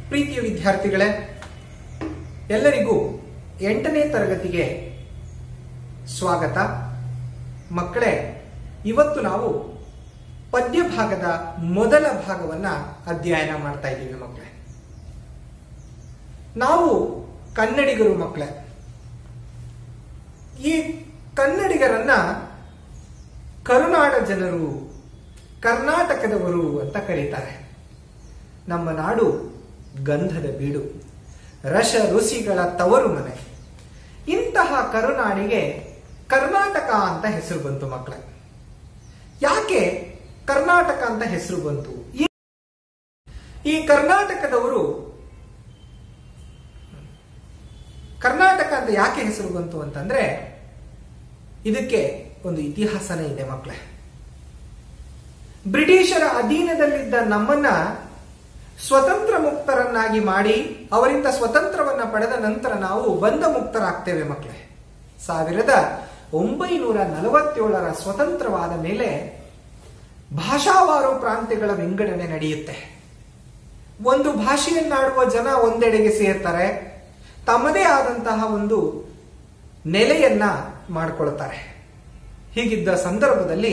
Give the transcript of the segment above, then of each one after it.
ಪ್ರೀತಿಯ ವಿದ್ಯಾರ್ಥಿಗಳೇ, ಎಲ್ಲರಿಗೂ 8ನೇ ತರಗತಿಗೆ ಸ್ವಾಗತ. ಮಕ್ಕಳೇ, ಇವತ್ತು ನಾವು ಪದ್ಯ ಭಾಗದ ಮೊದಲ ಭಾಗವನ್ನ ಅಧ್ಯಯನ ಮಾಡ್ತಾ ಇದ್ದೀವಿ. ಮಕ್ಕಳೇ, ನಾವು ಕನ್ನಡಿಗರು. ಮಕ್ಕಳೇ, ಈ ಕನ್ನಡಿಗರನ್ನ ಕರುನಾಡ ಜನರು, ಕರ್ನಾಟಕದವರು ಅಂತ ಕರೀತಾರೆ. ನಮ್ಮ ನಾಡು ಗಂಧದ ಬೀಡು, ರಸ ಋಷಿಗಳ ತವರು ಮನೆ. ಇಂತಹ ಕರುನಾಡಿಗೆ ಕರ್ನಾಟಕ ಅಂತ ಹೆಸರು ಬಂತು. ಮಕ್ಕಳೇ, ಯಾಕೆ ಕರ್ನಾಟಕ ಅಂತ ಹೆಸರು ಬಂತು? ಈ ಕರ್ನಾಟಕದವರು ಕರ್ನಾಟಕ ಅಂತ ಯಾಕೆ ಹೆಸರು ಬಂತು ಅಂತಂದ್ರೆ, ಇದಕ್ಕೆ ಒಂದು ಇತಿಹಾಸನೇ ಇದೆ. ಮಕ್ಕಳೇ, ಬ್ರಿಟಿಷರ ಅಧೀನದಲ್ಲಿದ್ದ ನಮ್ಮನ್ನ ಸ್ವತಂತ್ರ ಮುಕ್ತರನ್ನಾಗಿ ಮಾಡಿ ಅವರಿಂದ ಸ್ವತಂತ್ರವನ್ನ ಪಡೆದ ನಂತರ ನಾವು ಬಂಧ ಮುಕ್ತರಾಗ್ತೇವೆ. ಮಕ್ಕಳೇ, 1947ರ ಸ್ವತಂತ್ರವಾದ ಮೇಲೆ ಭಾಷಾವಾರು ಪ್ರಾಂತ್ಯಗಳ ವಿಂಗಡಣೆ ನಡೆಯುತ್ತೆ. ಒಂದು ಭಾಷೆಯನ್ನಾಡುವ ಜನ ಒಂದೆಡೆಗೆ ಸೇರ್ತಾರೆ, ತಮ್ಮದೇ ಆದಂತಹ ಒಂದು ನೆಲೆಯನ್ನ ಮಾಡಿಕೊಳ್ತಾರೆ. ಹೀಗಿದ್ದ ಸಂದರ್ಭದಲ್ಲಿ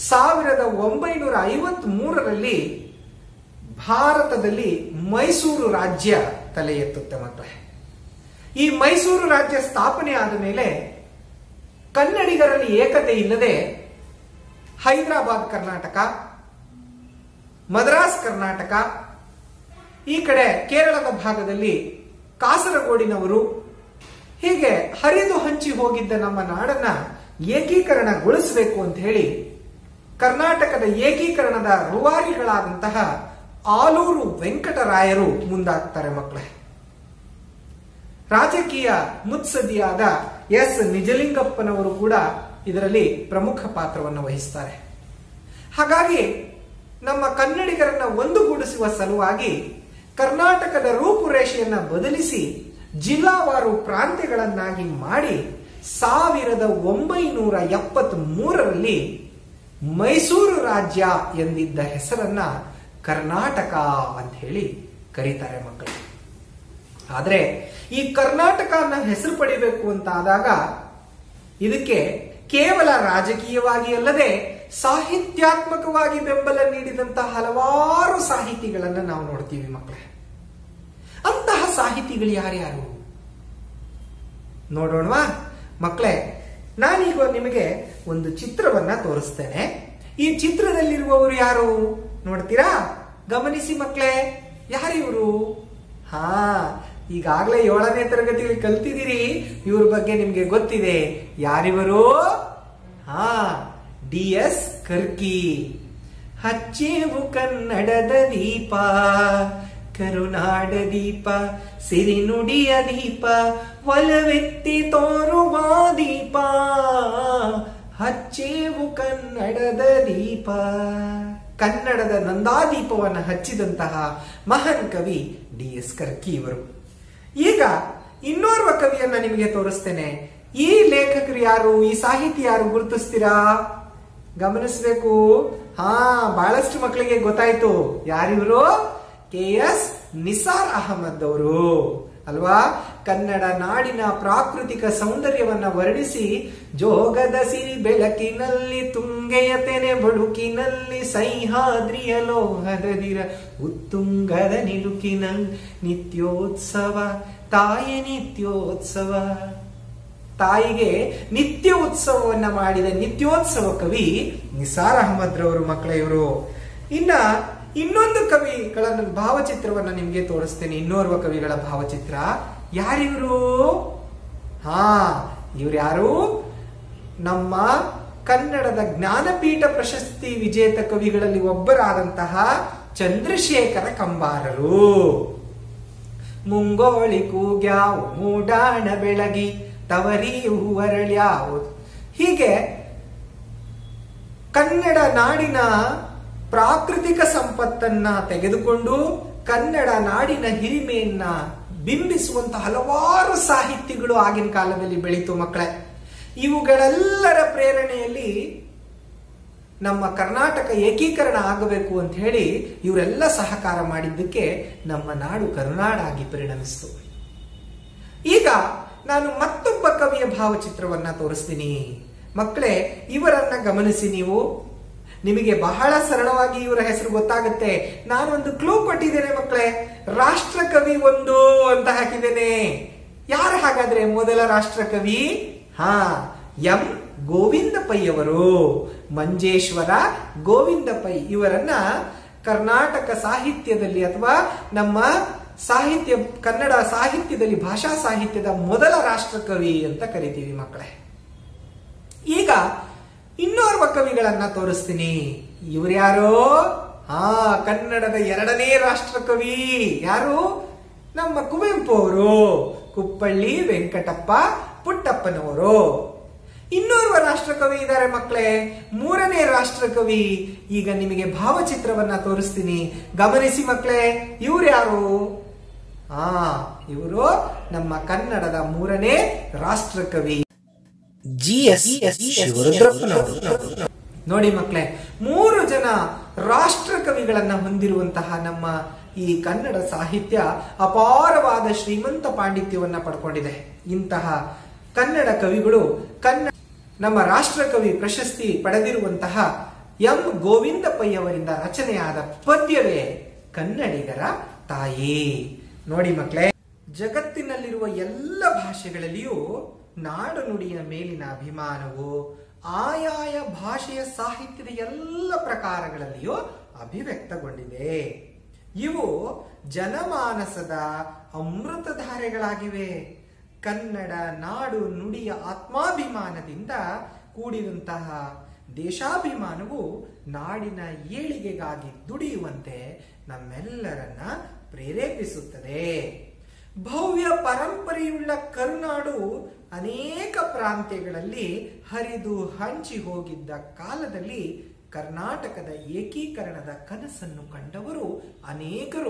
1953ರಲ್ಲಿ ಭಾರತದಲ್ಲಿ ಮೈಸೂರು ರಾಜ್ಯ ತಲೆ ಎತ್ತುತ್ತೆ. ಮಕ್ಕಳೇ, ಈ ಮೈಸೂರು ರಾಜ್ಯ ಸ್ಥಾಪನೆ ಆದ ಮೇಲೆ ಕನ್ನಡಿಗರಲ್ಲಿ ಏಕತೆ ಇಲ್ಲದೆ ಹೈದರಾಬಾದ್ ಕರ್ನಾಟಕ, ಮದ್ರಾಸ್ ಕರ್ನಾಟಕ, ಈ ಕಡೆ ಕೇರಳದ ಭಾಗದಲ್ಲಿ ಕಾಸರಗೋಡಿನವರು, ಹೀಗೆ ಹರಿದು ಹಂಚಿ ಹೋಗಿದ್ದ ನಮ್ಮ ನಾಡನ್ನ ಏಕೀಕರಣಗೊಳಿಸಬೇಕು ಅಂತ ಹೇಳಿ ಕರ್ನಾಟಕದ ಏಕೀಕರಣದ ರೂವಾರಿಗಳಾದಂತಹ ಆಲೂರು ವೆಂಕಟರಾಯರು ಮುಂದಾಗ್ತಾರೆ. ಮಕ್ಕಳೇ, ರಾಜಕೀಯ ಮುತ್ಸದ್ದಿಯಾದ ಎಸ್ ನಿಜಲಿಂಗಪ್ಪನವರು ಕೂಡ ಇದರಲ್ಲಿ ಪ್ರಮುಖ ಪಾತ್ರವನ್ನು ವಹಿಸ್ತಾರೆ. ಹಾಗಾಗಿ ನಮ್ಮ ಕನ್ನಡಿಗರನ್ನ ಒಂದುಗೂಡಿಸುವ ಸಲುವಾಗಿ ಕರ್ನಾಟಕದ ರೂಪುರೇಷೆಯನ್ನ ಬದಲಿಸಿ ಜಿಲ್ಲಾವಾರು ಪ್ರಾಂತ್ಯಗಳನ್ನಾಗಿ ಮಾಡಿ 1973ರಲ್ಲಿ ಮೈಸೂರು ರಾಜ್ಯ ಎಂದಿದ್ದ ಹೆಸರನ್ನ ಕರ್ನಾಟಕ ಅಂತ ಹೇಳಿ ಕರೀತಾರೆ. ಮಕ್ಕಳು, ಆದ್ರೆ ಈ ಕರ್ನಾಟಕ ಅನ್ನೋ ಹೆಸರು ಪಡಿಬೇಕು ಅಂತ ಆದಾಗ ಇದಕ್ಕೆ ಕೇವಲ ರಾಜಕೀಯವಾಗಿ ಅಲ್ಲದೆ ಸಾಹಿತ್ಯಾತ್ಮಕವಾಗಿ ಬೆಂಬಲ ನೀಡಿದಂತಹ ಹಲವಾರು ಸಾಹಿತಿಗಳನ್ನ ನಾವು ನೋಡ್ತೀವಿ. ಮಕ್ಕಳೇ, ಅಂತಹ ಸಾಹಿತಿಗಳು ಯಾರ್ಯಾರು ನೋಡೋಣವಾ? ಮಕ್ಕಳೇ, ನಾನೀಗ ನಿಮಗೆ ಒಂದು ಚಿತ್ರವನ್ನ ತೋರಿಸ್ತೇನೆ. ಈ ಚಿತ್ರದಲ್ಲಿರುವವರು ಯಾರು ನೋಡ್ತೀರಾ? ಗಮನಿಸಿ ಮಕ್ಕಳೇ, ಯಾರಿವರು? ಈಗಾಗಲೇ 7ನೇ ತರಗತಿಯಲ್ಲಿ ಕಲ್ತಿದ್ದೀರಿ, ಇವ್ರ ಬಗ್ಗೆ ನಿಮ್ಗೆ ಗೊತ್ತಿದೆ. ಯಾರಿವರು? DS ಕರ್ಕಿ. ಹಚ್ಚೇವು ಕನ್ನಡದ ದೀಪ, ಕರುನಾಡ ದೀಪ, ಸಿರಿನುಡಿಯ ದೀಪ, ಒಲವೆತ್ತಿ ತೋರುವ ದೀಪ, ಹಚ್ಚೇವು ಕನ್ನಡದ ದೀಪ. ಕನ್ನಡದ ನಂದಾದೀಪವನ್ನು ಹಚ್ಚಿದಂತಹ ಮಹಾನ್ ಕವಿ DS ಕರ್ಕಿ ಇವರು. ಈಗ ಇನ್ನೋರ್ವ ಕವಿಯನ್ನ ನಿಮಗೆ ತೋರಿಸ್ತೇನೆ. ಈ ಲೇಖಕರು ಯಾರು, ಈ ಸಾಹಿತಿ ಯಾರು ಗುರುತಿಸ್ತೀರಾ? ಗಮನಿಸಬೇಕು. ಬಹಳಷ್ಟು ಮಕ್ಕಳಿಗೆ ಗೊತ್ತಾಯ್ತು. ಯಾರಿವರು? KS ನಿಸಾರ್ ಅಹಮದ್ ಅವರು ಅಲ್ವಾ? ಕನ್ನಡ ನಾಡಿನ ಪ್ರಾಕೃತಿಕ ಸೌಂದರ್ಯವನ್ನ ವರ್ಣಿಸಿ ಜೋಗದ ಸಿರಿ ಬೆಳಕಿನಲ್ಲಿ, ತುಂಗೆಯ ತೆನೆ ಬಳುಕಿನಲ್ಲಿ, ಸಹ್ಯಾದ್ರಿಯ ಲೋಹದದಿರ ಉತ್ತುಂಗದ ನಿಲುಕಿನಲ್ಲಿ, ನಿತ್ಯೋತ್ಸವ ತಾಯಿ ನಿತ್ಯೋತ್ಸವ, ತಾಯಿಗೆ ನಿತ್ಯ ಉತ್ಸವವನ್ನ ಮಾಡಿದ ನಿತ್ಯೋತ್ಸವ ಕವಿ ನಿಸಾರ್ ಅಹಮದ್ ರವರು. ಮಕ್ಕಳೇ, ಇವರು ಇನ್ನೊಂದು ಕವಿಗಳ ಭಾವಚಿತ್ರವನ್ನ ನಿಮ್ಗೆ ತೋರಿಸ್ತೇನೆ. ಇನ್ನೋರ್ವ ಕವಿಗಳ ಭಾವಚಿತ್ರ. ಯಾರಿವರು? ಇವ್ರು ಯಾರು? ನಮ್ಮ ಕನ್ನಡದ ಜ್ಞಾನಪೀಠ ಪ್ರಶಸ್ತಿ ವಿಜೇತ ಕವಿಗಳಲ್ಲಿ ಒಬ್ಬರಾದಂತಹ ಚಂದ್ರಶೇಖರ ಕಂಬಾರರು. ಮುಂಗೋಳಿ ಕೂಗ್ಯಾವು ಮೂಡಾಣ ಬೆಳಗಿ ತವರಿ ಹೂವರಳ್ಯಾವು. ಹೀಗೆ ಕನ್ನಡ ನಾಡಿನ ಪ್ರಾಕೃತಿಕ ಸಂಪತ್ತನ್ನ ತೆಗೆದುಕೊಂಡು ಕನ್ನಡ ನಾಡಿನ ಹಿರಿಮೆಯನ್ನ ಬಿಂಬಿಸುವಂತಹ ಹಲವಾರು ಸಾಹಿತ್ಯಗಳು ಆಗಿನ ಕಾಲದಲ್ಲಿ ಬೆಳೀತು. ಮಕ್ಕಳೇ, ಇವುಗಳೆಲ್ಲರ ಪ್ರೇರಣೆಯಲ್ಲಿ ನಮ್ಮ ಕರ್ನಾಟಕ ಏಕೀಕರಣ ಆಗಬೇಕು ಅಂತ ಹೇಳಿ ಇವರೆಲ್ಲ ಸಹಕಾರ ಮಾಡಿದ್ದಕ್ಕೆ ನಮ್ಮ ನಾಡು ಕರುನಾಡಾಗಿ ಪರಿಣಮಿಸಿತು. ಈಗ ನಾನು ಮತ್ತೊಬ್ಬ ಕವಿಯ ಭಾವಚಿತ್ರವನ್ನ ತೋರಿಸ್ತೀನಿ ಮಕ್ಕಳೇ. ಇವರನ್ನ ಗಮನಿಸಿ ನೀವು. ನಿಮಗೆ ಬಹಳ ಸರಳವಾಗಿ ಇವರ ಹೆಸರು ಗೊತ್ತಾಗುತ್ತೆ. ನಾನೊಂದು ಕ್ಲೂ ಕೊಟ್ಟಿದ್ದೇನೆ ಮಕ್ಕಳೇ. ರಾಷ್ಟ್ರಕವಿ ಒಂದು ಅಂತ ಹಾಕಿದ್ದೇನೆ. ಯಾರು ಹಾಗಾದ್ರೆ ಮೊದಲ ರಾಷ್ಟ್ರಕವಿ? ಎಂ ಗೋವಿಂದ ಪೈ ಅವರು. ಮಂಜೇಶ್ವರ ಗೋವಿಂದ ಪೈ ಇವರನ್ನ ಕರ್ನಾಟಕ ಸಾಹಿತ್ಯದಲ್ಲಿ ಅಥವಾ ನಮ್ಮ ಸಾಹಿತ್ಯ ಕನ್ನಡ ಸಾಹಿತ್ಯದಲ್ಲಿ ಭಾಷಾ ಸಾಹಿತ್ಯದ ಮೊದಲ ರಾಷ್ಟ್ರಕವಿ ಅಂತ ಕರಿತೀವಿ ಮಕ್ಕಳೇ. ಈಗ ಇನ್ನೋರ್ವ ಕವಿಗಳನ್ನ ತೋರಿಸ್ತೀನಿ. ಇವ್ರ್ಯಾರೋ? ಕನ್ನಡದ ಎರಡನೇ ರಾಷ್ಟ್ರಕವಿ ಯಾರು? ನಮ್ಮ ಕುವೆಂಪು ಅವರು. ಕುಪ್ಪಳ್ಳಿ ವೆಂಕಟಪ್ಪ ಪುಟ್ಟಪ್ಪನವರು. ಇನ್ನೋರ್ವ ರಾಷ್ಟ್ರಕವಿ ಇದ್ದಾರೆ ಮಕ್ಕಳೇ, ಮೂರನೇ ರಾಷ್ಟ್ರಕವಿ. ಈಗ ನಿಮಗೆ ಭಾವಚಿತ್ರವನ್ನ ತೋರಿಸ್ತೀನಿ, ಗಮನಿಸಿ ಮಕ್ಕಳೇ. ಇವ್ರು ಯಾರು? ಇವರು ನಮ್ಮ ಕನ್ನಡದ ಮೂರನೇ ರಾಷ್ಟ್ರಕವಿ GS ಶಿವರುದ್ರಪ್ಪನವರು. ನೋಡಿ ಮಕ್ಕಳೇ, 3 ಜನ ರಾಷ್ಟ್ರಕವಿಗಳನ್ನ ಹೊಂದಿರುವಂತಹ ನಮ್ಮ ಈ ಕನ್ನಡ ಸಾಹಿತ್ಯ ಅಪಾರವಾದ ಶ್ರೀಮಂತ ಪಾಂಡಿತ್ಯವನ್ನ ಪಡ್ಕೊಂಡಿದೆ. ಇಂತಹ ಕನ್ನಡ ಕವಿಗಳು ನಮ್ಮ ರಾಷ್ಟ್ರಕವಿ ಪ್ರಶಸ್ತಿ ಪಡೆದಿರುವಂತಹ ಎಂ ಗೋವಿಂದ ಪೈ ಅವರಿಂದ ರಚನೆಯಾದ ಪದ್ಯವೇ ಕನ್ನಡಿಗರ ತಾಯಿ. ನೋಡಿ ಮಕ್ಕಳೇ, ಜಗತ್ತಿನಲ್ಲಿರುವ ಎಲ್ಲ ಭಾಷೆಗಳಲ್ಲಿಯೂ ನಾಡು ನುಡಿಯ ಮೇಲಿನ ಅಭಿಮಾನವು ಆಯಾಯ ಭಾಷೆಯ ಸಾಹಿತ್ಯದ ಎಲ್ಲ ಪ್ರಕಾರಗಳಲ್ಲಿಯೂ ಅಭಿವ್ಯಕ್ತಗೊಂಡಿದೆ. ಇವು ಜನಮಾನಸದ ಅಮೃತಧಾರೆಗಳಾಗಿವೆ. ಕನ್ನಡ ನಾಡು ನುಡಿಯ ಆತ್ಮಾಭಿಮಾನದಿಂದ ಕೂಡಿದಂತಹ ದೇಶಾಭಿಮಾನವು ನಾಡಿನ ಏಳಿಗೆಗಾಗಿ ದುಡಿಯುವಂತೆ ನಮ್ಮೆಲ್ಲರನ್ನ ಪ್ರೇರೇಪಿಸುತ್ತದೆ. ಭವ್ಯ ಪರಂಪರೆಯುಳ್ಳ ಕರುನಾಡು ಅನೇಕ ಪ್ರಾಂತ್ಯಗಳಲ್ಲಿ ಹರಿದು ಹಂಚಿ ಹೋಗಿದ್ದ ಕಾಲದಲ್ಲಿ ಕರ್ನಾಟಕದ ಏಕೀಕರಣದ ಕನಸನ್ನು ಕಂಡವರು ಅನೇಕರು.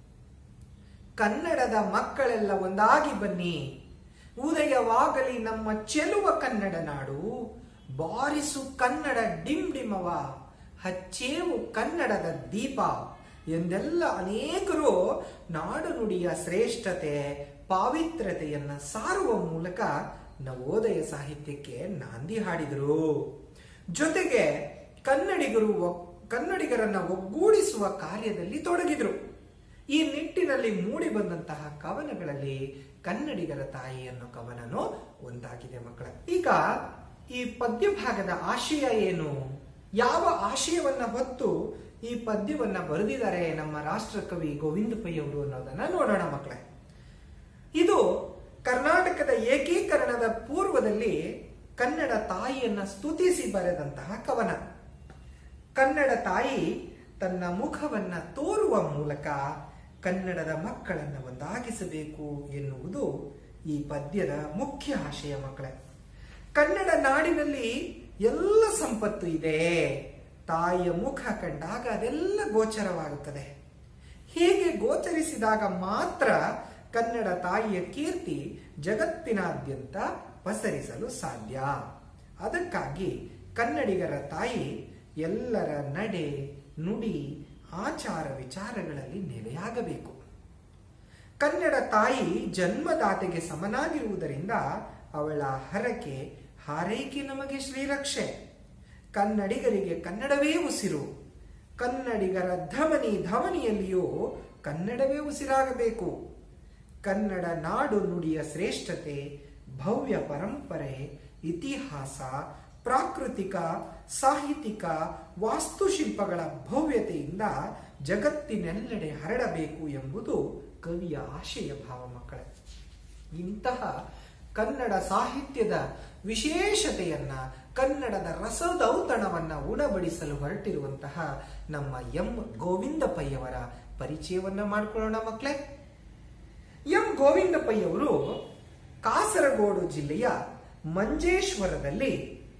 ಕನ್ನಡದ ಮಕ್ಕಳೆಲ್ಲ ಒಂದಾಗಿ ಬನ್ನಿ, ಉದಯವಾಗಲಿ ನಮ್ಮ ಚೆಲುವ ಕನ್ನಡ ನಾಡು, ಬಾರಿಸು ಕನ್ನಡ ಡಿಂಡಿಮವ, ಹಚ್ಚೇವು ಕನ್ನಡದ ದೀಪ ಎಂದೆಲ್ಲ ಅನೇಕರು ನಾಡು ನುಡಿಯ ಶ್ರೇಷ್ಠತೆ ಪಾವಿತ್ರ್ಯತೆಯನ್ನ ಸಾರುವ ಮೂಲಕ ನವೋದಯ ಸಾಹಿತ್ಯಕ್ಕೆ ನಾಂದಿ ಹಾಡಿದರು. ಜೊತೆಗೆ ಕನ್ನಡಿಗರನ್ನ ಒಗ್ಗೂಡಿಸುವ ಕಾರ್ಯದಲ್ಲಿ ತೊಡಗಿದ್ರು. ಈ ನಿಟ್ಟಿನಲ್ಲಿ ಮೂಡಿ ಬಂದಂತಹ ಕವನಗಳಲ್ಲಿ ಕನ್ನಡಿಗರ ತಾಯಿ ಅನ್ನೋ ಕವನನೂ ಒಂದಾಗಿದೆ ಮಕ್ಕಳ. ಈಗ ಈ ಪದ್ಯ ಭಾಗದ ಆಶಯ ಏನು, ಯಾವ ಆಶಯವನ್ನ ಹೊತ್ತು ಈ ಪದ್ಯವನ್ನ ಬರೆದಿದ್ದಾರೆ ನಮ್ಮ ರಾಷ್ಟ್ರಕವಿ ಗೋವಿಂದ ಪೈ ಅವರು ಅನ್ನೋದನ್ನ ನೋಡೋಣ ಮಕ್ಕಳೇ. ಇದು ಕರ್ನಾಟಕದ ಏಕೀಕರಣದ ಪೂರ್ವದಲ್ಲಿ ಕನ್ನಡ ತಾಯಿಯನ್ನ ಸ್ತುತಿಸಿ ಬರೆದಂತಹ ಕವನ. ಕನ್ನಡ ತಾಯಿ ತನ್ನ ಮುಖವನ್ನ ತೋರುವ ಮೂಲಕ ಕನ್ನಡದ ಮಕ್ಕಳನ್ನು ಒಂದಾಗಿಸಬೇಕು ಎನ್ನುವುದು ಈ ಪದ್ಯದ ಮುಖ್ಯ ಆಶಯ ಮಕ್ಕಳೇ. ಕನ್ನಡ ನಾಡಿನಲ್ಲಿ ಎಲ್ಲ ಸಂಪತ್ತು ಇದೆ. ತಾಯಿಯ ಮುಖ ಕಂಡಾಗ ಅದೆಲ್ಲ ಗೋಚರವಾಗುತ್ತದೆ. ಹೀಗೆ ಗೋಚರಿಸಿದಾಗ ಮಾತ್ರ ಕನ್ನಡ ತಾಯಿಯ ಕೀರ್ತಿ ಜಗತ್ತಿನಾದ್ಯಂತ ಪಸರಿಸಲು ಸಾಧ್ಯ. ಅದಕ್ಕಾಗಿ ಕನ್ನಡಿಗರ ತಾಯಿ ಎಲ್ಲರ ನಡೆ ನುಡಿ ಆಚಾರ ವಿಚಾರಗಳಲ್ಲಿ ನೆಲೆಯಾಗಬೇಕು. ಕನ್ನಡ ತಾಯಿ ಜನ್ಮದಾತೆಗೆ ಸಮನಾಗಿರುವುದರಿಂದ ಅವಳ ಹರಕೆ ಹಾರೈಕೆ ನಮಗೆ ಶ್ರೀರಕ್ಷೆ. ಕನ್ನಡಿಗರಿಗೆ ಕನ್ನಡವೇ ಉಸಿರು. ಕನ್ನಡಿಗರ ಧಮನಿಯಲ್ಲಿಯೂ ಕನ್ನಡವೇ ಉಸಿರಾಗಬೇಕು. ಕನ್ನಡ ನಾಡು ನುಡಿಯ ಶ್ರೇಷ್ಠತೆ, ಭವ್ಯ ಪರಂಪರೆ, ಇತಿಹಾಸ, ಪ್ರಾಕೃತಿಕ, ಸಾಹಿತ್ಯಿಕ, ವಾಸ್ತುಶಿಲ್ಪಗಳ ಭವ್ಯತೆಯಿಂದ ಜಗತ್ತಿನೆಲ್ಲೆಡೆ ಹರಡಬೇಕು ಎಂಬುದು ಕವಿಯ ಆಶಯ ಭಾವ ಮಕ್ಕಳೇ. ಇಂತಹ ಕನ್ನಡ ಸಾಹಿತ್ಯದ ವಿಶೇಷತೆಯನ್ನ, ಕನ್ನಡದ ರಸದೌತಣವನ್ನ ಉಣಬಡಿಸಲು ಹೊರಟಿರುವಂತಹ ನಮ್ಮ ಎಂ ಗೋವಿಂದ ಪೈ ಅವರ ಪರಿಚಯವನ್ನ ಮಾಡಿಕೊಳ್ಳೋಣ ಮಕ್ಕಳೇ. ಎಂ ಗೋವಿಂದ ಪೈ ಅವರು ಕಾಸರಗೋಡು ಜಿಲ್ಲೆಯ ಮಂಜೇಶ್ವರದಲ್ಲಿ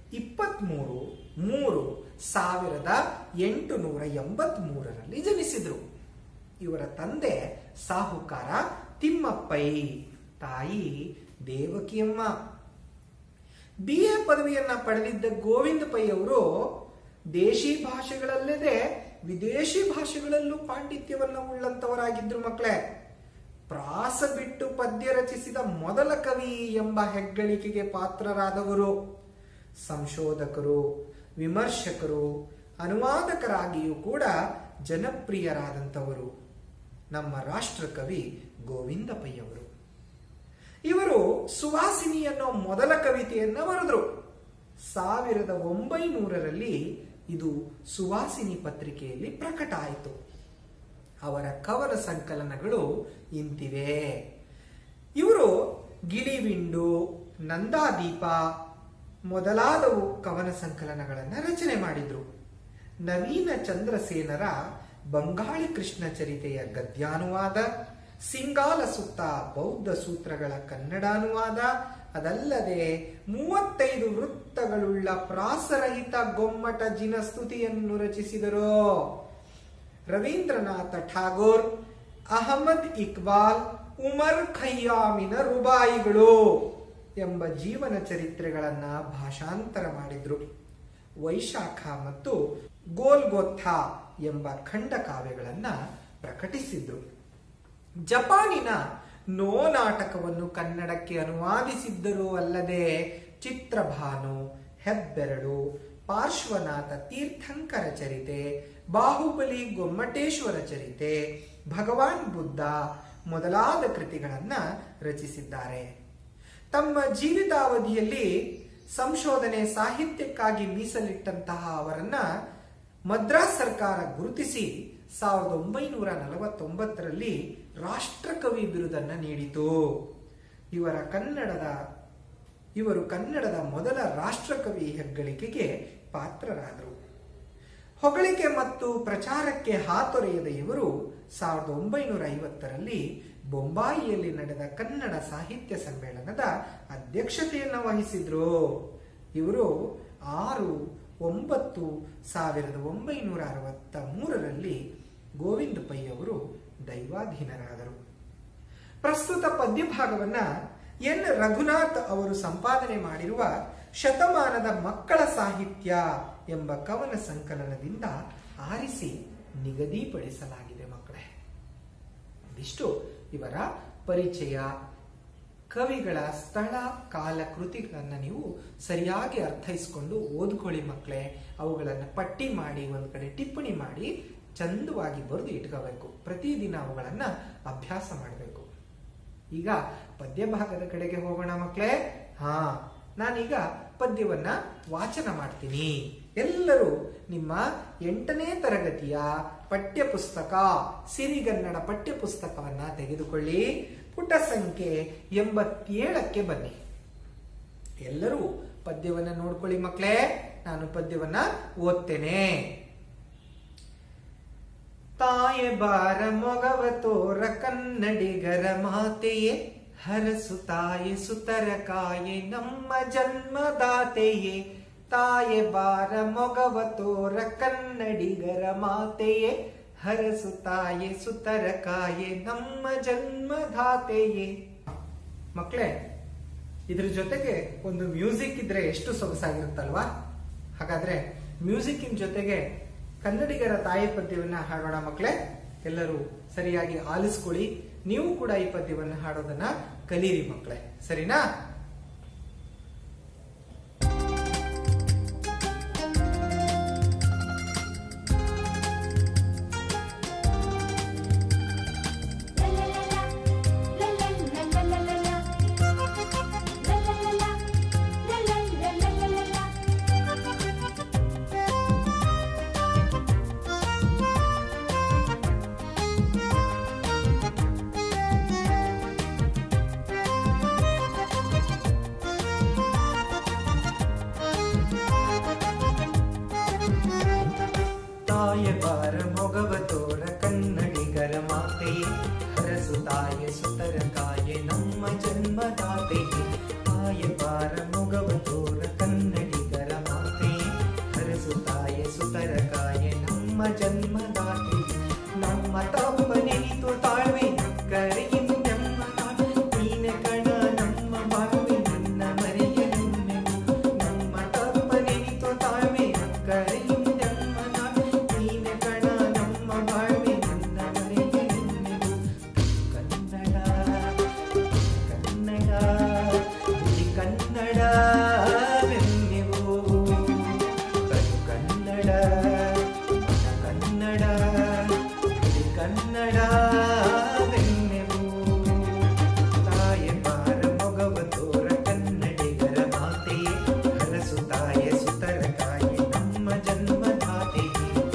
23/3/1883 ಜನಿಸಿದರು. ಇವರ ತಂದೆ ಸಾಹುಕಾರ ತಿಮ್ಮಪ್ಪೈ, ತಾಯಿ ದೇವಕಿಯಮ್ಮ. BA ಪದವಿಯನ್ನ ಪಡೆದಿದ್ದ ಗೋವಿಂದ ಪೈ ಅವರು ದೇಶಿ ಭಾಷೆಗಳಲ್ಲದೆ ವಿದೇಶಿ ಭಾಷೆಗಳಲ್ಲೂ ಪಾಂಡಿತ್ಯವನ್ನು ಉಳ್ಳಂತವರಾಗಿದ್ರು ಮಕ್ಕಳೇ. ಪ್ರಾಸ ಬಿಟ್ಟು ಪದ್ಯ ರಚಿಸಿದ ಮೊದಲ ಕವಿ ಎಂಬ ಹೆಗ್ಗಳಿಕೆಗೆ ಪಾತ್ರರಾದವರು. ಸಂಶೋಧಕರು, ವಿಮರ್ಶಕರು, ಅನುವಾದಕರಾಗಿಯೂ ಕೂಡ ಜನಪ್ರಿಯರಾದಂಥವರು ನಮ್ಮ ರಾಷ್ಟ್ರಕವಿ ಗೋವಿಂದ ಪೈ ಅವರು. ಇವರು ಸುವಾಸಿನಿ ಅನ್ನೋ ಮೊದಲ ಕವಿತೆಯನ್ನ ಬರೆದ್ರು. 1900ರಲ್ಲಿ ಇದು ಸುವಾಸಿನಿ ಪತ್ರಿಕೆಯಲ್ಲಿ ಪ್ರಕಟ ಆಯಿತು. ಅವರ ಕವನ ಸಂಕಲನಗಳು ಇಂತಿವೆ. ಇವರು ಗಿಳಿವಿಂಡು, ನಂದಾದೀಪ ಮೊದಲಾದವು ಕವನ ಸಂಕಲನಗಳನ್ನು ರಚನೆ ಮಾಡಿದ್ರು. ನವೀನ ಚಂದ್ರಸೇನರ ಬಂಗಾಳಿ ಕೃಷ್ಣ ಚರಿತೆಯ ಗದ್ಯಾನುವಾದ, ಸಿಂಗಾಲ ಸುತ್ತ ಬೌದ್ಧ ಸೂತ್ರಗಳ ಕನ್ನಡಾನುವಾದ, ಅದಲ್ಲದೆ 35 ವೃತ್ತಗಳುಳ್ಳ ಪ್ರಾಸರಹಿತ ಗೊಮ್ಮಟ ಜಿನಸ್ತುತಿಯನ್ನು ರಚಿಸಿದರು. ರವೀಂದ್ರನಾಥ ಠಾಗೋರ್, ಅಹಮದ್ ಇಕ್ಬಾಲ್, ಉಮರ್ ಖಯ್ಯಾಮಿನ ರುಬಾಯಿಗಳು ಎಂಬ ಜೀವನ ಚರಿತ್ರೆಗಳನ್ನ ಭಾಷಾಂತರ ಮಾಡಿದ್ರು. ವೈಶಾಖ ಮತ್ತು ಗೋಲ್ಗೊಥಾ ಎಂಬ ಖಂಡ ಕಾವ್ಯಗಳನ್ನ ಪ್ರಕಟಿಸಿದ್ರು. ಜಪಾನಿನ ನೋ ನಾಟಕವನ್ನು ಕನ್ನಡಕ್ಕೆ ಅನುವಾದಿಸಿದ್ದರೂ ಅಲ್ಲದೆ ಚಿತ್ರಭಾನು, ಹೆಬ್ಬೆರಳು, ಪಾರ್ಶ್ವನಾಥ ತೀರ್ಥಂಕರ ಚರಿತೆ, ಬಾಹುಬಲಿ ಗೊಮ್ಮಟೇಶ್ವರ ಚರಿತೆ, ಭಗವಾನ್ ಬುದ್ಧ ಮೊದಲಾದ ಕೃತಿಗಳನ್ನ ರಚಿಸಿದ್ದಾರೆ. ತಮ್ಮ ಜೀವಿತಾವಧಿಯಲ್ಲಿ ಸಂಶೋಧನೆ ಸಾಹಿತ್ಯಕ್ಕಾಗಿ ಮೀಸಲಿಟ್ಟಂತಹ ಅವರನ್ನ ಮದ್ರಾಸ್ ಸರ್ಕಾರ ಗುರುತಿಸಿ 1949ರಲ್ಲಿ ರಾಷ್ಟ್ರಕವಿ ಬಿರುದನ್ನು ನೀಡಿತು. ಇವರು ಕನ್ನಡದ ಮೊದಲ ರಾಷ್ಟ್ರಕವಿ ಹೆಗ್ಗಳಿಕೆಗೆ ಪಾತ್ರರಾದರು. ಹೊಗಳಿಕೆ ಮತ್ತು ಪ್ರಚಾರಕ್ಕೆ ಹಾತೊರೆಯದ ಇವರು 1950ರಲ್ಲಿ ಬೊಂಬಾಯಿಯಲ್ಲಿ ನಡೆದ ಕನ್ನಡ ಸಾಹಿತ್ಯ ಸಮ್ಮೇಳನದ ಅಧ್ಯಕ್ಷತೆಯನ್ನು ವಹಿಸಿದ್ರು. ಇವರು 6-9-1963ರಲ್ಲಿ ಗೋವಿಂದ ಪೈ ಅವರು ದೈವಾಧೀನರಾದರು. ಪ್ರಸ್ತುತ ಪದ್ಯಭಾಗವನ್ನ ಎನ್ ರಘುನಾಥ್ ಅವರು ಸಂಪಾದನೆ ಮಾಡಿರುವ ಶತಮಾನದ ಮಕ್ಕಳ ಸಾಹಿತ್ಯ ಎಂಬ ಕವನ ಸಂಕಲನದಿಂದ ಆರಿಸಿ ನಿಗದಿಪಡಿಸಲಾಗಿದೆ ಮಕ್ಕಳೇ. ಇದಿಷ್ಟು ಇವರ ಪರಿಚಯ. ಕವಿಗಳ ಸ್ಥಳ, ಕಾಲ, ಕೃತಿಗಳನ್ನ ನೀವು ಸರಿಯಾಗಿ ಅರ್ಥೈಸಿಕೊಂಡು ಓದ್ಕೊಳ್ಳಿ ಮಕ್ಕಳೇ. ಅವುಗಳನ್ನು ಪಟ್ಟಿ ಮಾಡಿ ಒಂದ್ ಕಡೆ ಟಿಪ್ಪಣಿ ಮಾಡಿ ಚಂದವಾಗಿ ಬರೆದು ಇಟ್ಕೋಬೇಕು. ಪ್ರತಿದಿನ ಅವುಗಳನ್ನ ಅಭ್ಯಾಸ ಮಾಡಬೇಕು. ಈಗ ಪದ್ಯ ಭಾಗದ ಕಡೆಗೆ ಹೋಗೋಣ ಮಕ್ಕಳೇ. ನಾನೀಗ ಪದ್ಯವನ್ನ ವಾಚನ ಮಾಡ್ತೀನಿ. ಎಲ್ಲರೂ ನಿಮ್ಮ 8ನೇ ತರಗತಿಯ ಪಠ್ಯಪುಸ್ತಕ ಸಿರಿಗನ್ನಡ ಪಠ್ಯಪುಸ್ತಕವನ್ನ ತೆಗೆದುಕೊಳ್ಳಿ. ಪುಟ ಸಂಖ್ಯೆ 87ಕ್ಕೆ ಬನ್ನಿ. ಎಲ್ಲರೂ ಪದ್ಯವನ್ನ ನೋಡ್ಕೊಳ್ಳಿ ಮಕ್ಕಳೇ. ನಾನು ಪದ್ಯವನ್ನ ಓದ್ತೇನೆ. ತಾಯೆ ಬಾರ ಮೊಗವ ತೋರ ಕನ್ನಡಿಗರ ಮಾತೆಯೇ, ಹರಸು ತಾಯೆ ಸುತರ ಕಾಯೆ ನಮ್ಮ ಜನ್ಮದಾತೆಯೇ. ತಾಯೆ ಬಾರ ಮೊಗವ ತೋರ ಕನ್ನಡಿಗರ ಮಾತೆಯೇ, ಹರಸು ತಾಯೆ ಸುತರ ಕಾಯೆ ನಮ್ಮ ಜನ್ಮದಾತೆಯೇ. ಮಕ್ಕಳೇ, ಇದ್ರ ಜೊತೆಗೆ ಒಂದು ಮ್ಯೂಸಿಕ್ ಇದ್ರೆ ಎಷ್ಟು ಸೊಗಸಾಗಿರುತ್ತಲ್ವಾ? ಹಾಗಾದ್ರೆ ಮ್ಯೂಸಿಕ್ಕಿನ ಜೊತೆಗೆ ಕನ್ನಡಿಗರ ತಾಯಿ ಪದ್ಯವನ್ನ ಹಾಡೋಣ ಮಕ್ಕಳೇ. ಎಲ್ಲರೂ ಸರಿಯಾಗಿ ಆಲಿಸ್ಕೊಳ್ಳಿ. ನೀವು ಕೂಡ ಈ ಪದ್ಯವನ್ನ ಹಾಡೋದನ್ನ ಕಲೀರಿ ಮಕ್ಕಳೇ, ಸರಿನಾ? ಕನ್ನಡ ಬೆನ್ನೆವು. ತಾಯೆ ಬಾರ ಮೊಗವ ತೋರ ಕನ್ನಡಿಗರ ಮಾತೆಯೇ, ಹರಸು ತಾಯ ಸುತರ ಕಾಯಿ ನಮ್ಮ ಜನ್ಮದಾತೆಯೇ.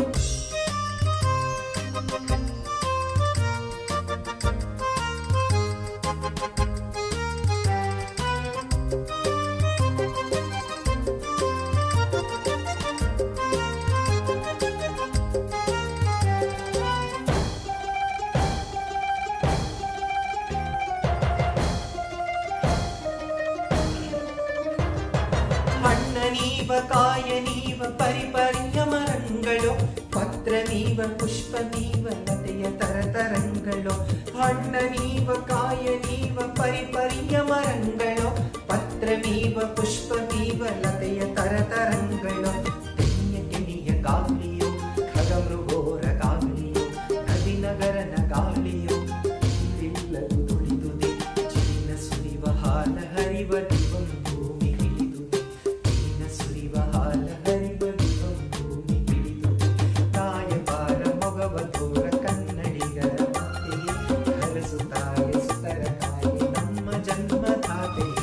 ಹಣ್ಣ ನೀವ ಕಾಯ ನೀವ ಪರಿಪರಿಯ ಮರಂಗಳು, ಪತ್ರ ನೀವ ಪುಷ್ಪ ನೀವ ಲತೆಯ ತರತರಂಗಳು. ಹಣ್ಣ ನೀವ ಕಾಯ ನೀವ ಪರಿಪರಿಯ ಮರಂಗಳು, ಪತ್ರ ನೀವ ಪುಷ್ಪ ನೀವ ಲತೆಯ ತರತರಂಗಳು. ತೆನಿಯ ಕೆಣಿಯ ಗಾಳಿಯು ಖಗಮೃಗೋರ ಗಾಳಿಯು, ನದಿ ನಗರನ ಗಾಳಿಯು ಇಲ್ಲದು ತುಳಿದುದೆ. ಚಿನ್ನ ಸುರಿವ ಹಾಲ ಹರಿವ ದಿವಂ ಭೂಮಿ ಹಿಡಿದುದೆ, ಚಿನ್ನ ಸುರಿವ ಹಾಲ ಹರಿವ ದಿವಂ ಭೂಮಿ ಹಿಡಿದುದೆ. ತಾಯ ಬಾರ ಮೊಗವ ತೋರ ಕನ್ನಡಿಗರ ಮಾತೆಯೇ, ಹರಸು ತಾಯ ಸುತರ ಕಾಯಿ ನಮ್ಮ ಜನ್ಮದಾತೆಯೇ.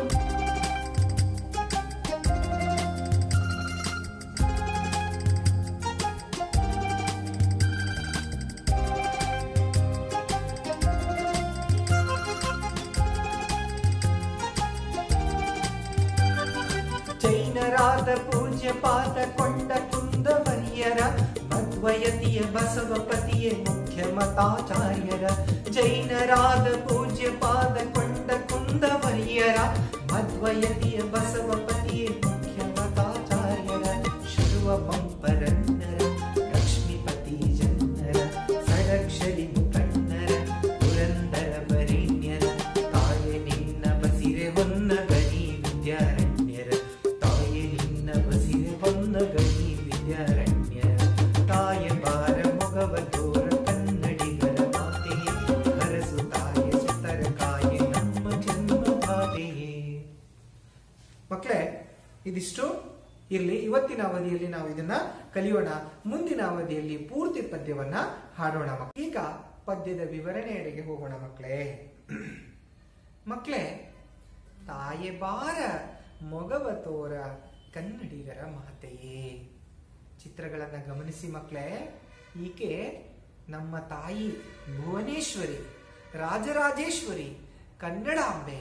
ಜೈನರಾದ ಪೂಜ್ಯ ಪಾದ ಕೊಂಡ ಕುಂದವರಿಯರ, ಮಧ್ವಯತಿಯ ಬಸವಪತಿಯೇ ಮುಖ್ಯ ಮತಾಚಾರ್ಯರ. ಜೈನರಾದ ಪೂಜ್ಯ ಪಾದ ಕೊಂಡ ಕುಂದವರಿಯರ, ಮಧ್ವಯತಿಯ ಬಸವಪತಿಯೇ ಮುಖ್ಯ ಮತಾಚಾರ್ಯರ. ಶರುವ ಪಂಪರನ್ನರ, ಲಕ್ಷ್ಮೀಪತಿ ಜನ್ನರ, ಷಡಕ್ಷರಿ ಮುಖಣ್ಣರ, ಪುರಂದರ ವರೇಣ್ಯರ. ತಾಯೆ ನಿನ್ನ ಬಸಿರೆ ಹೊನ್ನ ಗಣಿ ವಿದ್ಯಾರಣ್ಯರ, ತಾಯೆ ನಿನ್ನ ಬಸಿರೆ ಹೊನ್ನ ಗಣಿ ವಿದ್ಯಾರಣ್ಯರ. ತಾಯ ಬಾರ ಮೊಗವ ತೋರ ಕನ್ನಡಿಗರ ಮಾತೆಯೇ, ಹರಸು ತಾಯ ಸುತರ ಕಾಯಿ ನಮ್ಮ ಜನ್ಮದಾತೆಯೇ. ಮಕ್ಕಳೇ, ಇದಿಷ್ಟು ಇರ್ಲಿ. ಇವತ್ತಿನ ಅವಧಿಯಲ್ಲಿ ನಾವು ಇದನ್ನ ಕಲಿಯೋಣ. ಮುಂದಿನ ಅವಧಿಯಲ್ಲಿ ಪೂರ್ತಿ ಪದ್ಯವನ್ನ ಹಾಡೋಣ. ಈಗ ಪದ್ಯದ ವಿವರಣೆಯೆಡೆಗೆ ಹೋಗೋಣ ಮಕ್ಕಳೇ. ಮಕ್ಕಳೇ, ತಾಯೆ ಬಾರ ಮೊಗವ ತೋರ ಕನ್ನಡಿಗರ ಮಾತೆಯೇ. ಚಿತ್ರಗಳನ್ನ ಗಮನಿಸಿ ಮಕ್ಕಳೇ. ಈಕೆ ನಮ್ಮ ತಾಯಿ ಭುವನೇಶ್ವರಿ, ರಾಜರಾಜೇಶ್ವರಿ, ಕನ್ನಡಾಂಬೆ.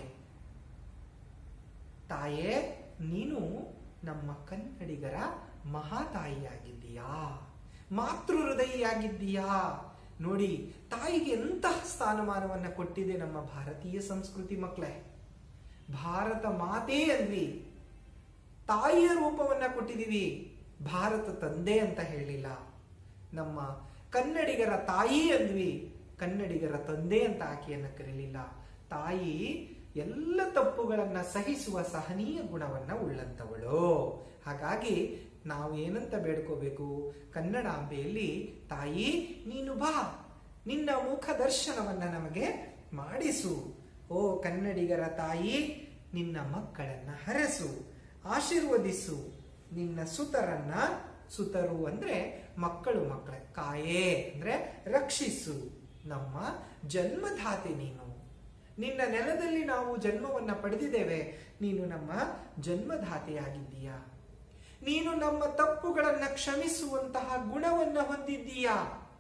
ತಾಯೇ, ನೀನು ನಮ್ಮ ಕನ್ನಡಿಗರ ಮಹಾತಾಯಿಯಾಗಿದ್ದೀಯಾ, ಮಾತೃ ಹೃದಯಿಯಾಗಿದ್ದೀಯಾ. ನೋಡಿ, ತಾಯಿಗೆ ಎಂತಹ ಸ್ಥಾನಮಾನವನ್ನ ಕೊಟ್ಟಿದೆ ನಮ್ಮ ಭಾರತೀಯ ಸಂಸ್ಕೃತಿ ಮಕ್ಕಳೇ. ಭಾರತ ಮಾತೆ ಅಂದ್ವಿ, ತಾಯಿಯ ರೂಪವನ್ನ ಕೊಟ್ಟಿದೀವಿ. ಭಾರತ ತಂದೆ ಅಂತ ಹೇಳಿಲ್ಲ. ನಮ್ಮ ಕನ್ನಡಿಗರ ತಾಯಿ ಅಂದ್ವಿ, ಕನ್ನಡಿಗರ ತಂದೆ ಅಂತ ಆಕೆಯನ್ನ ಕರೀಲಿಲ್ಲ. ತಾಯಿ ಎಲ್ಲ ತಪ್ಪುಗಳನ್ನ ಸಹಿಸುವ ಸಹನೀಯ ಗುಣವನ್ನ ಉಳ್ಳಂತವಳು. ಹಾಗಾಗಿ ನಾವು ಏನಂತ ಬೇಡ್ಕೋಬೇಕು? ಕನ್ನಡಾಂಬೆಯಲ್ಲಿ, ತಾಯಿ ನೀನು ಬಾ, ನಿನ್ನ ಮುಖ ದರ್ಶನವನ್ನ ನಮಗೆ ಮಾಡಿಸು. ಓ ಕನ್ನಡಿಗರ ತಾಯಿ, ನಿನ್ನ ಮಕ್ಕಳನ್ನ ಹರಸು, ಆಶೀರ್ವದಿಸು. ನಿನ್ನ ಸುತರನ್ನ, ಸುತರು ಅಂದ್ರೆ ಮಕ್ಕಳು, ಮಕ್ಕಳ ಕಾಯೇ ಅಂದ್ರೆ ರಕ್ಷಿಸು. ನಮ್ಮ ಜನ್ಮದಾತೆ ನೀನು. ನಿನ್ನ ನೆಲದಲ್ಲಿ ನಾವು ಜನ್ಮವನ್ನ ಪಡೆದಿದ್ದೇವೆ. ನೀನು ನಮ್ಮ ಜನ್ಮದಾತೆಯಾಗಿದ್ದೀಯಾ. ನೀನು ನಮ್ಮ ತಪ್ಪುಗಳನ್ನ ಕ್ಷಮಿಸುವಂತಹ ಗುಣವನ್ನ ಹೊಂದಿದ್ದೀಯಾ.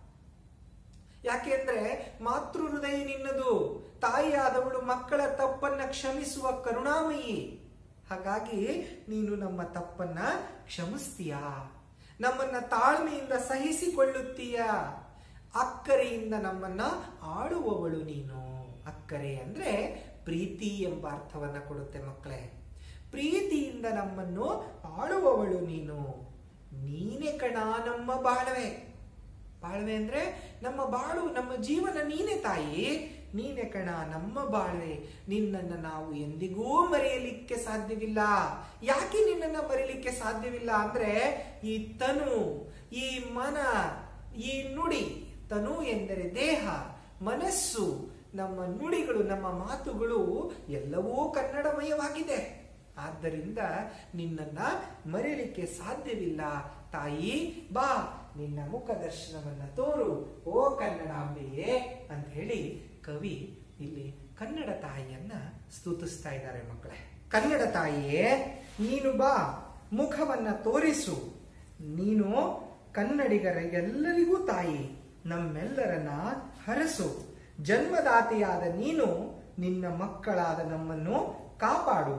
ಯಾಕೆಂದ್ರೆ ಮಾತೃ ಹೃದಯ ನಿನ್ನದು. ತಾಯಿಯಾದವಳು ಮಕ್ಕಳ ತಪ್ಪನ್ನ ಕ್ಷಮಿಸುವ ಕರುಣಾಮಯಿ. ಹಾಗಾಗಿ ನೀನು ನಮ್ಮ ತಪ್ಪನ್ನ ಕ್ಷಮಿಸ್ತೀಯಾ, ನಮ್ಮನ್ನ ತಾಳ್ಮೆಯಿಂದ ಸಹಿಸಿಕೊಳ್ಳುತ್ತೀಯಾ. ಅಕ್ಕರೆಯಿಂದ ನಮ್ಮನ್ನ ಆಡುವವಳು ನೀನು. ಅಕ್ಕರೆ ಅಂದ್ರೆ ಪ್ರೀತಿ ಎಂಬ ಅರ್ಥವನ್ನ ಕೊಡುತ್ತೆ ಮಕ್ಕಳೇ. ಪ್ರೀತಿಯಿಂದ ನಮ್ಮನ್ನು ಆಳುವವಳು ನೀನು. ನೀನೆ ಕಣ ನಮ್ಮ ಬಾಳ್ವೆ. ಬಾಳ್ವೆ ಅಂದ್ರೆ ನಮ್ಮ ಬಾಳು, ನಮ್ಮ ಜೀವನ ನೀನೆ ತಾಯಿ. ನೀನೆ ಕಣ ನಮ್ಮ ಬಾಳ್ವೆ. ನಿನ್ನನ್ನು ನಾವು ಎಂದಿಗೂ ಮರೆಯಲಿಕ್ಕೆ ಸಾಧ್ಯವಿಲ್ಲ. ಯಾಕೆ ನಿನ್ನನ್ನ ಮರೆಯಲಿಕ್ಕೆ ಸಾಧ್ಯವಿಲ್ಲ ಅಂದ್ರೆ, ಈ ತನು, ಈ ಮನ, ಈ ನುಡಿ. ತನು ಎಂದರೆ ದೇಹ, ಮನಸ್ಸು, ನಮ್ಮ ನುಡಿಗಳು, ನಮ್ಮ ಮಾತುಗಳು ಎಲ್ಲವೂ ಕನ್ನಡಮಯವಾಗಿದೆ. ಆದ್ದರಿಂದ ನಿನ್ನನ್ನ ಮರೆಯಲಿಕ್ಕೆ ಸಾಧ್ಯವಿಲ್ಲ. ತಾಯಿ ಬಾ, ನಿನ್ನ ಮುಖ ದರ್ಶನವನ್ನ ತೋರು ಓ ಕನ್ನಡಾಂಬೆಯೇ ಅಂತ ಹೇಳಿ ಕವಿ ಇಲ್ಲಿ ಕನ್ನಡ ತಾಯಿಯನ್ನ ಸ್ತುತಿಸ್ತಾ ಇದ್ದಾರೆ ಮಕ್ಕಳೇ. ಕನ್ನಡ ತಾಯಿಯೇ, ನೀನು ಬಾ, ಮುಖವನ್ನ ತೋರಿಸು. ನೀನು ಕನ್ನಡಿಗರ ಎಲ್ಲರಿಗೂ ತಾಯಿ, ನಮ್ಮೆಲ್ಲರನ್ನ ಹರಸು. ಜನ್ಮದಾತಿಯಾದ ನೀನು ನಿನ್ನ ಮಕ್ಕಳಾದ ನಮ್ಮನ್ನು ಕಾಪಾಡು.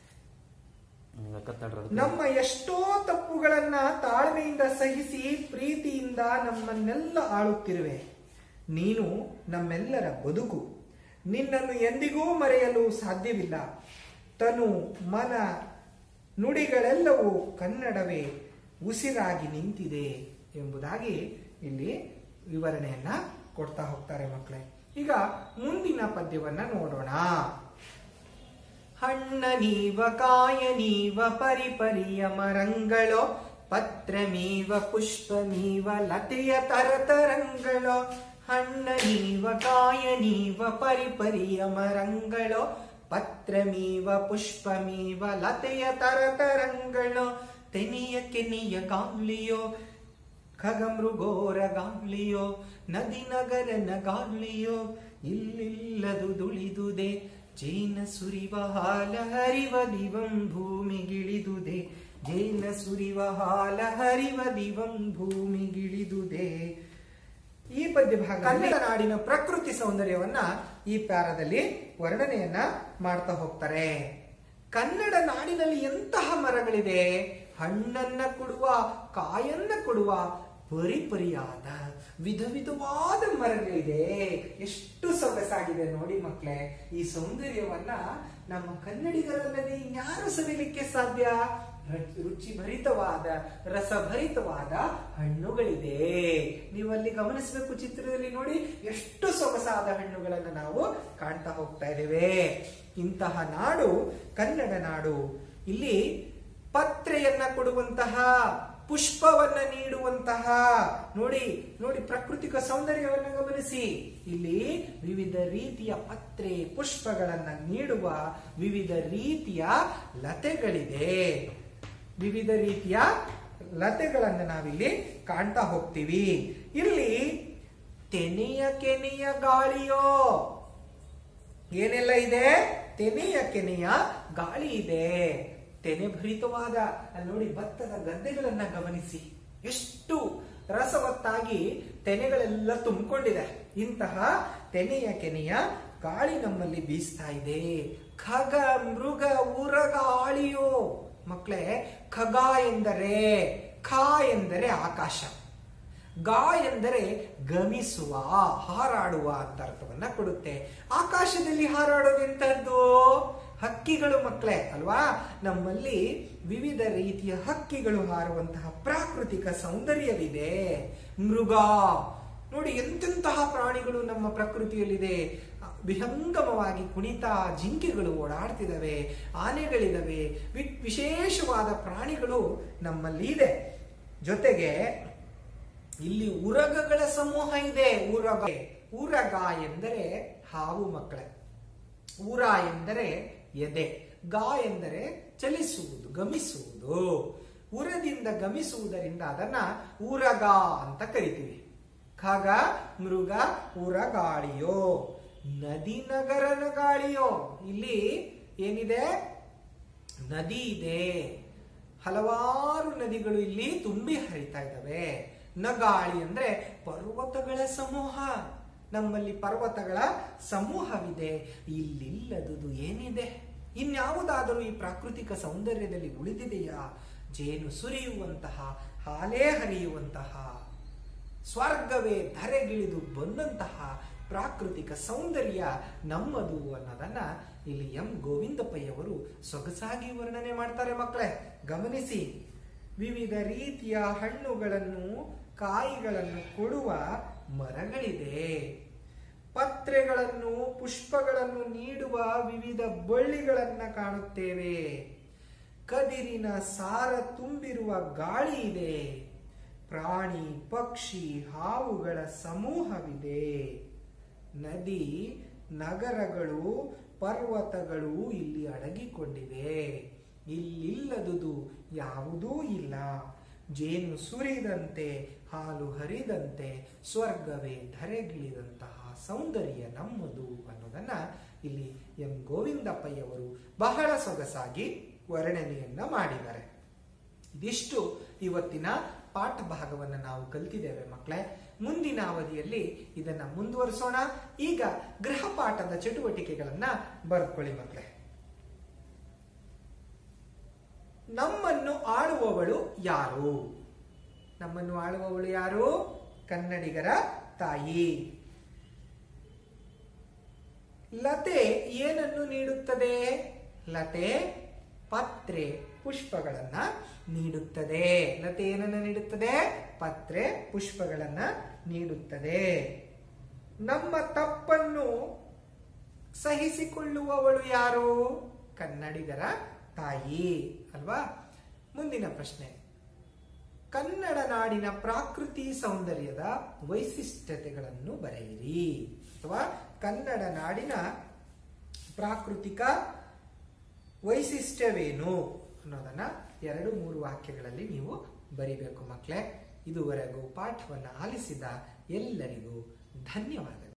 ನಮ್ಮ ಎಷ್ಟೋ ತಪ್ಪುಗಳನ್ನ ತಾಳ್ಮೆಯಿಂದ ಸಹಿಸಿ ಪ್ರೀತಿಯಿಂದ ನಮ್ಮನ್ನೆಲ್ಲ ಆಳುತ್ತಿರುವೆ. ನೀನು ನಮ್ಮೆಲ್ಲರ ಬದುಕು. ನಿನ್ನನ್ನು ಎಂದಿಗೂ ಮರೆಯಲು ಸಾಧ್ಯವಿಲ್ಲ. ತನು ಮನ ನುಡಿಗಳೆಲ್ಲವೂ ಕನ್ನಡವೇ ಉಸಿರಾಗಿ ನಿಂತಿದೆ ಎಂಬುದಾಗಿ ಇಲ್ಲಿ ವಿವರಣೆಯನ್ನ ಕೊಡ್ತಾ ಹೋಗ್ತಾರೆ ಮಕ್ಕಳೇ. ಈಗ ಮುಂದಿನ ಪದ್ಯವನ್ನ ನೋಡೋಣ. ಹಣ್ಣ ನೀವ ಕಾಯ ನೀವ ಪರಿಪರಿಯ ಮರಂಗಳೋ, ಪತ್ರಮೀವ ಪುಷ್ಪಮೀವ ಲತೆಯ ತರತರಂಗಳೋ. ಹಣ್ಣ ನೀವ ಕಾಯ ನೀವ ಪರಿಪರಿಯ ಮರಂಗಳೋ, ಪತ್ರಮೀವ ಪುಷ್ಪಮೀವ ಲತೆಯ ತರತರಂಗಳೋ. ತೆನಿಯ ಕೆನಿಯ ಗಾಳಿಯೋ, ಖಗಮೃಗೋರ ಗಾಳಿಯೋ, ನದಿ ನಗರನ ಗಾಳಿಯೋ, ಇಲ್ಲಿಲ್ಲದು ದುಳಿದುದೆ. ಜೇನ ಸುರಿವ ಹಾಲ ಹರಿವ ದಿವಂ ಭೂಮಿಗಿಳಿದುದೆ. ಜೇನ ಸುರಿವ ಹಾಲ ಹರಿವ ದಿವಂ ಭೂಮಿಗಿಳಿದುದೆ. ಈ ಪದ್ಯ ಭಾಗ ಕನ್ನಡ ನಾಡಿನ ಪ್ರಕೃತಿ ಸೌಂದರ್ಯವನ್ನ ಈ ಪ್ಯಾರದಲ್ಲಿ ವರ್ಣನೆಯನ್ನ ಮಾಡ್ತಾ ಹೋಗ್ತಾರೆ. ಕನ್ನಡ ನಾಡಿನಲ್ಲಿ ಎಂತಹ ಮರಗಳಿದೆ, ಹಣ್ಣನ್ನ ಕೊಡುವ, ಕಾಯನ್ನ ಕೊಡುವ ಪರಿಪರಿಯಾದ ವಿಧ ವಿಧವಾದ ಮರಗಳಿದೆ. ಎಷ್ಟು ಸೊಗಸಾಗಿದೆ ನೋಡಿ ಮಕ್ಕಳೇ. ಈ ಸೌಂದರ್ಯವನ್ನ ನಮ್ಮ ಕನ್ನಡಿಗರಲ್ಲದೆ ಇನ್ಯಾರು ಸವಿಲಿಕ್ಕೆ ಸಾಧ್ಯ? ರುಚಿಭರಿತವಾದ ರಸಭರಿತವಾದ ಹಣ್ಣುಗಳಿದೆ. ನೀವಲ್ಲಿ ಗಮನಿಸಬೇಕು, ಚಿತ್ರದಲ್ಲಿ ನೋಡಿ ಎಷ್ಟು ಸೊಗಸಾದ ಹಣ್ಣುಗಳನ್ನು ನಾವು ಕಾಣ್ತಾ ಹೋಗ್ತಾ ಇದ್ದೇವೆ. ಇಂತಹ ನಾಡು ಕನ್ನಡ ನಾಡು. ಇಲ್ಲಿ ಪತ್ರೆಯನ್ನ ಕೊಡುವಂತಹ, ಪುಷ್ಪವನ್ನ ನೀಡುವಂತಹ, ನೋಡಿ ನೋಡಿ ಪ್ರಾಕೃತಿಕ ಸೌಂದರ್ಯವನ್ನ ಗಮನಿಸಿ. ಇಲ್ಲಿ ವಿವಿಧ ರೀತಿಯ ಪತ್ರೆ ಪುಷ್ಪಗಳನ್ನ ನೀಡುವ ವಿವಿಧ ರೀತಿಯ ಲತೆಗಳಿದೆ. ವಿವಿಧ ರೀತಿಯ ಲತೆಗಳನ್ನ ನಾವಿಲ್ಲಿ ಕಾಣ್ತಾ ಹೋಗ್ತೀವಿ. ಇಲ್ಲಿ ತೆನೆಯ ಕೆನೆಯ ಗಾಳಿಯೋ, ಏನೆಲ್ಲ ಇದೆ? ತೆನೆಯ ಕೆನೆಯ ಗಾಳಿ ಇದೆ. ತೆನೆ ಭರಿತವಾದ, ಅಲ್ಲಿ ನೋಡಿ ಭತ್ತದ ಗದ್ದೆಗಳನ್ನ ಗಮನಿಸಿ, ಎಷ್ಟು ರಸವತ್ತಾಗಿ ತೆನೆಗಳೆಲ್ಲ ತುಂಬಿಕೊಂಡಿದೆ. ಇಂತಹ ತೆನೆಯ ಕೆನೆಯ ಗಾಳಿ ನಮ್ಮಲ್ಲಿ ಬೀಸ್ತಾ ಇದೆ. ಖಗ ಮೃಗ ಉರಗಾಳಿಯೋ ಮಕ್ಕಳೇ. ಖಗ ಎಂದರೆ, ಖ ಎಂದರೆ ಆಕಾಶ, ಗಾ ಎಂದರೆ ಗಮಿಸುವ, ಹಾರಾಡುವ ಅಂತ ಅರ್ಥವನ್ನ ಕೊಡುತ್ತೆ. ಆಕಾಶದಲ್ಲಿ ಹಾರಾಡೋದೆಂತದ್ದು? ಹಕ್ಕಿಗಳು ಮಕ್ಕಳೇ ಅಲ್ವಾ. ನಮ್ಮಲ್ಲಿ ವಿವಿಧ ರೀತಿಯ ಹಕ್ಕಿಗಳು ಹಾರುವಂತಹ ಪ್ರಾಕೃತಿಕ ಸೌಂದರ್ಯವಿದೆ. ಮೃಗ ನೋಡಿ, ಎಂತೆಂತಹ ಪ್ರಾಣಿಗಳು ನಮ್ಮ ಪ್ರಕೃತಿಯಲ್ಲಿದೆ. ವಿಹಂಗಮವಾಗಿ ಕುಣಿತ ಜಿಂಕೆಗಳು ಓಡಾಡ್ತಿದ್ದಾವೆ, ಆನೆಗಳಿದಾವೆ, ವಿಶೇಷವಾದ ಪ್ರಾಣಿಗಳು ನಮ್ಮಲ್ಲಿ ಇದೆ. ಜೊತೆಗೆ ಇಲ್ಲಿ ಉರಗಗಳ ಸಮೂಹ ಇದೆ. ಉರಗ ಎಂದರೆ ಹಾವು ಮಕ್ಕಳೇ. ಉರ ಎಂದರೆ ಎದೆ, ಗಾ ಎಂದರೆ ಚಲಿಸುವುದು, ಗಮಿಸುವುದು. ಉರದಿಂದ ಗಮಿಸುವುದರಿಂದ ಅದನ್ನ ಉರಗ ಅಂತ ಕರಿತೀವಿ. ಖಗ ಮೃಗ ಉರಗಾಳಿಯೋ. ನದಿ ನಗರನ ಗಾಳಿಯೋ. ಇಲ್ಲಿ ಏನಿದೆ? ನದಿ ಇದೆ. ಹಲವಾರು ನದಿಗಳು ಇಲ್ಲಿ ತುಂಬಿ ಹರಿತಾ ಇದ್ದಾವೆ. ನಗಾಳಿ ಅಂದ್ರೆ ಪರ್ವತಗಳ ಸಮೂಹ. ನಮ್ಮಲ್ಲಿ ಪರ್ವತಗಳ ಸಮೂಹವಿದೆ. ಇಲ್ಲಿಲ್ಲದುದು ಏನಿದೆ? ಇನ್ಯಾವುದಾದರೂ ಈ ಪ್ರಾಕೃತಿಕ ಸೌಂದರ್ಯದಲ್ಲಿ ಉಳಿದಿದೆಯಾ? ಜೇನು ಸುರಿಯುವಂತಹ, ಹಾಲೇ ಹರಿಯುವಂತಹ, ಸ್ವರ್ಗವೇ ಧರೆಗಿಳಿದು ಬಂದಂತಹ ಪ್ರಾಕೃತಿಕ ಸೌಂದರ್ಯ ನಮ್ಮದು ಅನ್ನೋದನ್ನ ಇಲ್ಲಿ ಎಂ ಗೋವಿಂದ ಪೈ ಅವರು ಸೊಗಸಾಗಿ ವರ್ಣನೆ ಮಾಡ್ತಾರೆ ಮಕ್ಕಳೇ. ಗಮನಿಸಿ, ವಿವಿಧ ರೀತಿಯ ಹಣ್ಣುಗಳನ್ನು, ಕಾಯಿಗಳನ್ನು ಕೊಡುವ ಮರಗಳಿದೆ. ಪತ್ರೆಗಳನ್ನು, ಪುಷ್ಪಗಳನ್ನು ನೀಡುವ ವಿವಿಧ ಬಳ್ಳಿಗಳನ್ನ ಕಾಣುತ್ತೇವೆ. ಕದಿರಿನ ಸಾರ ತುಂಬಿರುವ ಗಾಳಿ ಇದೆ. ಪ್ರಾಣಿ ಪಕ್ಷಿ ಹಾವುಗಳ ಸಮೂಹವಿದೆ. ನದಿ ನಗರಗಳು ಪರ್ವತಗಳು ಇಲ್ಲಿ ಅಡಗಿಕೊಂಡಿವೆ. ಇಲ್ಲಿಲ್ಲದುದು ಯಾವುದೂ ಇಲ್ಲ. ಜೇನು ಸುರಿದಂತೆ ಹಾಲು ಹರಿದಂತೆ ಸ್ವರ್ಗವೇ ಧರೆಗಿಳಿದಂತಹ ಸೌಂದರ್ಯ ನಮ್ಮದು ಅನ್ನೋದನ್ನ ಇಲ್ಲಿ ಎಂ ಗೋವಿಂದ ಪೈಯವರು ಬಹಳ ಸೊಗಸಾಗಿ ವರ್ಣನೆಯನ್ನ ಮಾಡಿದ್ದಾರೆ. ಇದಿಷ್ಟು ಇವತ್ತಿನ ಪಾಠ ಭಾಗವನ್ನು ನಾವು ಕಲಿತಿದ್ದೇವೆ ಮಕ್ಕಳೇ. ಮುಂದಿನ ಅವಧಿಯಲ್ಲಿ ಇದನ್ನ ಮುಂದುವರಿಸೋಣ. ಈಗ ಗೃಹ ಪಾಠದ ಚಟುವಟಿಕೆಗಳನ್ನ ಬರ್ಕೊಳ್ಳಿ ಮಕ್ಕಳೇ. ನಮ್ಮನ್ನು ಆಳುವವಳು ಯಾರು? ನಮ್ಮನ್ನು ಆಳುವವಳು ಯಾರು? ಕನ್ನಡಿಗರ ತಾಯಿ. ಲತೆ ಏನನ್ನು ನೀಡುತ್ತದೆ? ಲತೆ ಪತ್ರೆ ಪುಷ್ಪಗಳನ್ನ ನೀಡುತ್ತದೆ. ಲತೆ ಏನನ್ನು ನೀಡುತ್ತದೆ? ಪತ್ರೆ ಪುಷ್ಪಗಳನ್ನ ನೀಡುತ್ತದೆ. ನಮ್ಮ ತಪ್ಪನ್ನು ಸಹಿಸಿಕೊಳ್ಳುವವಳು ಯಾರು? ಕನ್ನಡಿಗರ ತಾಯಿ ಅಲ್ವಾ? ಮುಂದಿನ ಪ್ರಶ್ನೆ, ಕನ್ನಡ ನಾಡಿನ ಪ್ರಾಕೃತಿ ಸೌಂದರ್ಯದ ವೈಶಿಷ್ಟ್ಯತೆಗಳನ್ನು ಬರೆಯಿರಿ. ಅಥವಾ ಕನ್ನಡ ನಾಡಿನ ಪ್ರಾಕೃತಿಕ ವೈಶಿಷ್ಟ್ಯವೇನು ಅನ್ನೋದನ್ನ 2-3 ವಾಕ್ಯಗಳಲ್ಲಿ ನೀವು ಬರಿಬೇಕು ಮಕ್ಕಳೇ. ಇದುವರೆಗೂ ಪಾಠವನ್ನು ಆಲಿಸಿದ ಎಲ್ಲರಿಗೂ ಧನ್ಯವಾದಗಳು.